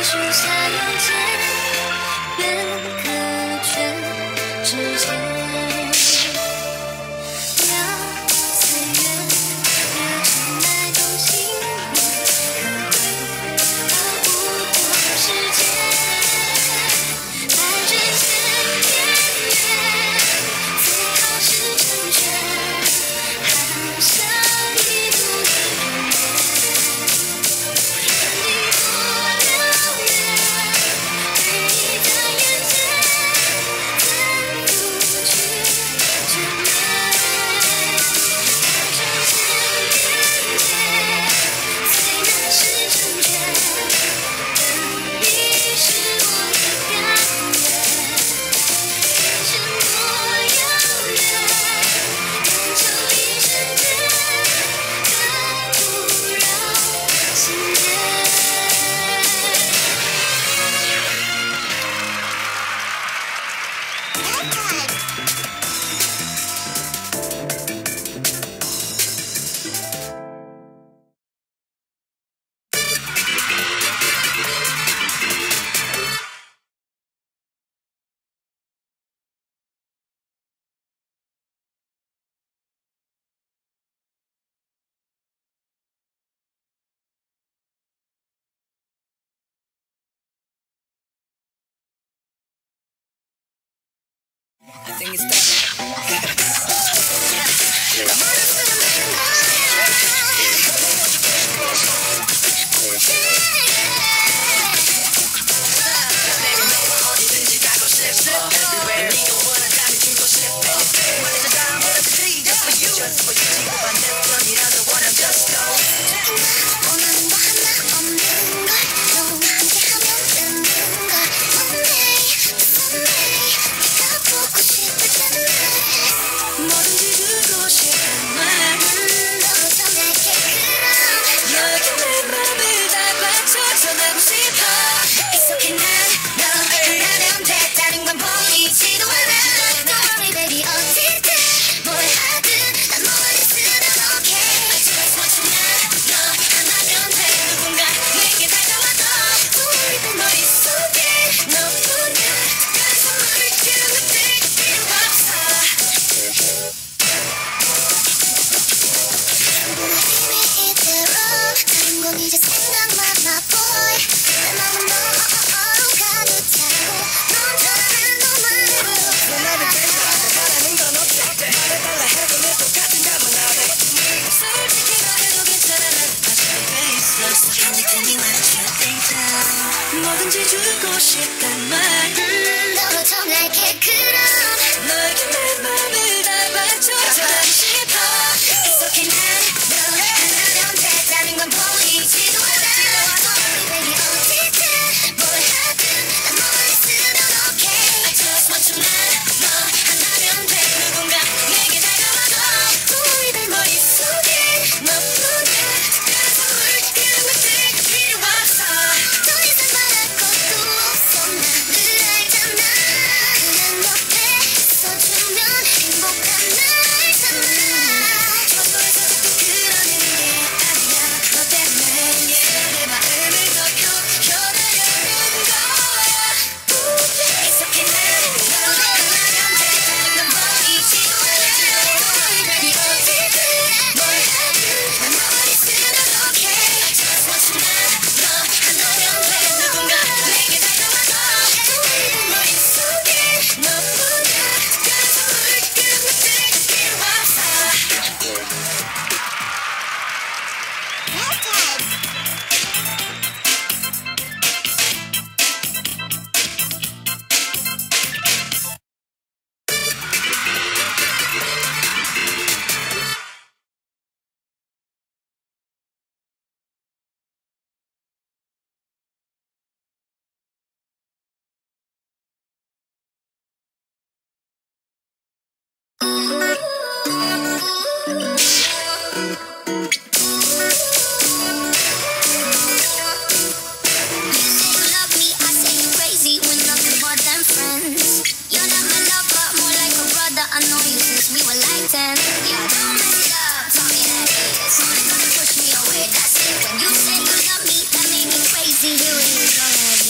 许下邮件，便可全之间。让岁月热成那种心灵，可会熬不过时间。爱人间边缘，最好是成全，含笑一步的人缘，人地多遥远，对你的眼前，怎不去眷恋？爱成千边界，最难是成全，等你是我的甘愿。人生多遥远，但求一瞬间的不扰心间。 I think it's that. 어디든지 가고 싶어. Everywhere 네가 원한다면 주고 싶어. 말해줘 다 뭐든지 just for you. Just for you. 지구 반대편이라도 원하면 just go. 원하는 거 하나 없는 걸 너와 함께하면 되는 걸 Someday 네가 보고 싶을 텐데 뭐든지 주고 싶단 말. 너로 전할게 그럼 너에게 내 맘을 다 바쳐 전하고 싶어. It's okay 난 너를 하면 돼 다른 건 보이지도 않아 Don't worry baby 어디든 뭘 하든 난 머리 쓰면 okay I just want you 너 하나면 돼 누군가 내게 다가와도 우리 내 머릿속에 너뿐이야 특별한 선물을 그때 필요 없어 누구나 힘이 이대로 다른 건 이제 생각만 나 boy 내 맘은 너로 가득 차고 넌 다른 너만으로 너만은 괜찮아. 바라는 건 어때? 말해달라 해도 내 똑같은 답은 안 해. 솔직히 말해도 괜찮아. 난 아직도 돼 있어. So tell me what you think now. 뭐든지 주고 싶단 말. 너로 전할게 그럼 너에게 내 맘을 다 바쳐 전하고 싶어. It's okay 난 너 하나면 돼 다른 건 보이지도 않아 Baby 어디든 뭘 하든 난 머리 쓰면 okay I just want you 너 하나면 돼 누군가 내게 다가와도 우리 내 머릿속에 너뿐이야 특별한 선물 그런 것들 필요 없어. 더 이상 말할 것도 없어 난 늘 알잖아 그냥 옆에 있어주면 행복한 날잖아 평소에서 자꾸 그러는 게 아니야. 너 때문에 내 마음을 더 표현하려는 거야. It's okay 난 너로 하나면 돼 다른 건 보이지도 않아 Baby 어디든 뭘 하든 난 머리 쓰면 okay I just want you 너 하나면 돼 누군가 내게 다가와도 우리 내 머릿속에 너뿐이야 특별한 선물 그런 것들 필요 없어. I know you since we were like 10. Yeah, don't mess it up, tell me that it's only gonna push me away. That's it. When you say you love me, that made me crazy. Here it is, go ahead.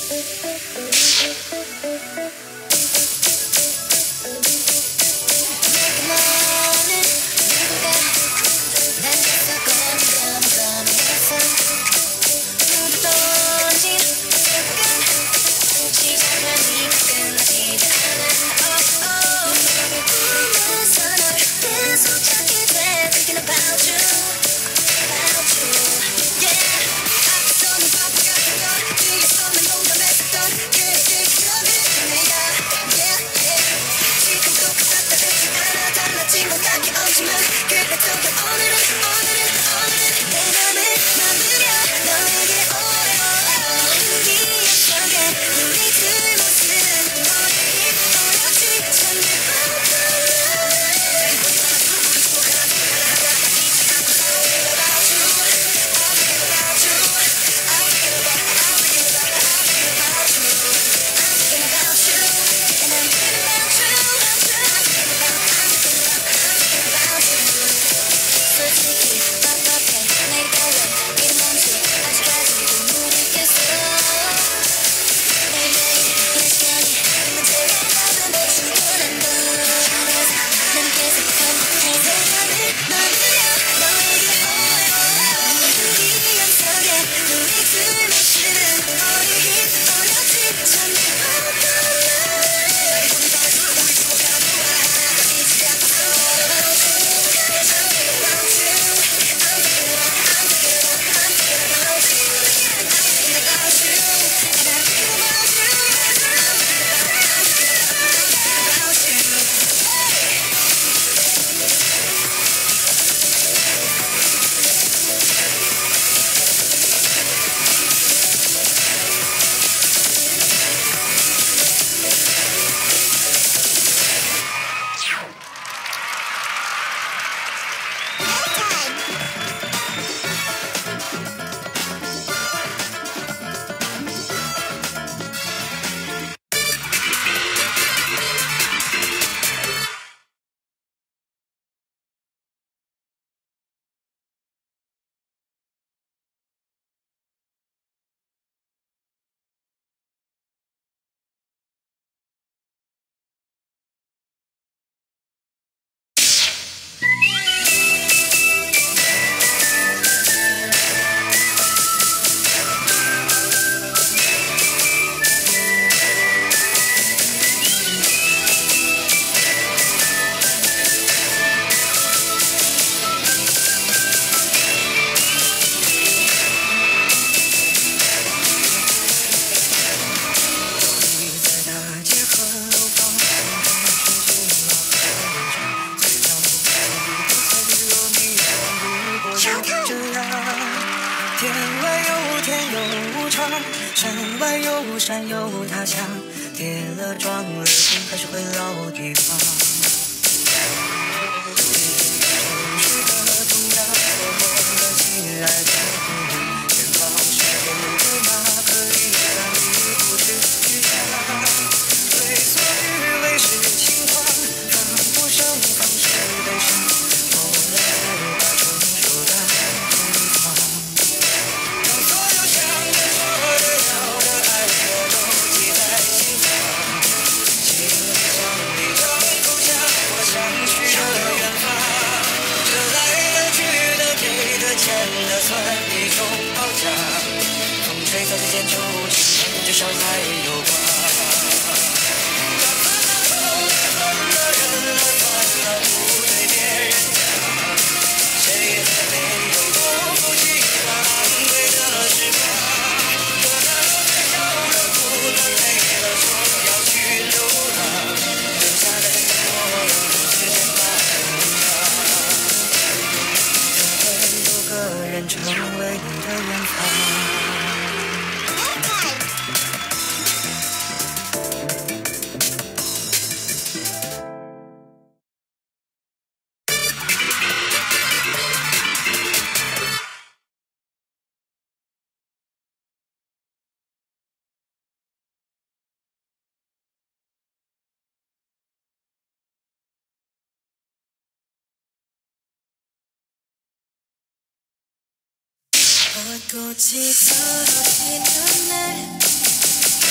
山外有山有他乡，跌了撞了心还是回老地方。城市的同样错过了亲爱的姑娘，远方是天的马可以让你不知去向。对错与为是轻狂，放不上放是悲伤，后来才把成熟的疯狂。让所有想的说的要的爱的都记在心上，心里像一张口向我想去的远方。这来的去的给的欠的算一种褒奖，风吹草低见秋千，至少还有光。把烦恼透了分了忍了断了不对别人讲，谁也没有多负期望昂贵的时光。可能是笑了哭了累了说要去流浪，留下的人跟我用时间把路长。总会有个人成为你的远方。꽃이 떨어지는 날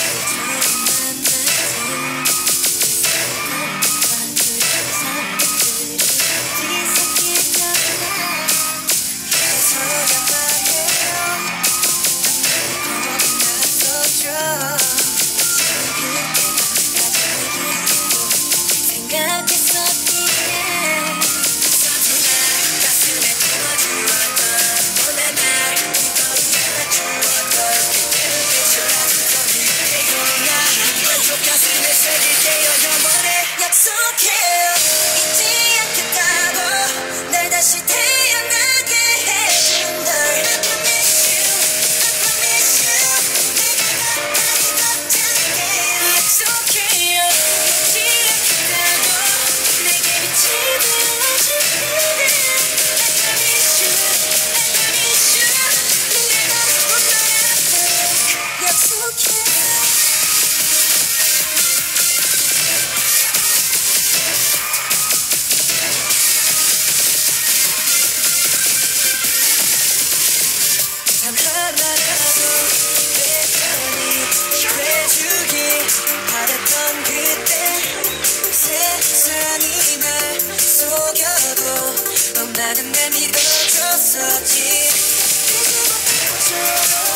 나는 내밀어줬었지. 이제 못 빼고줘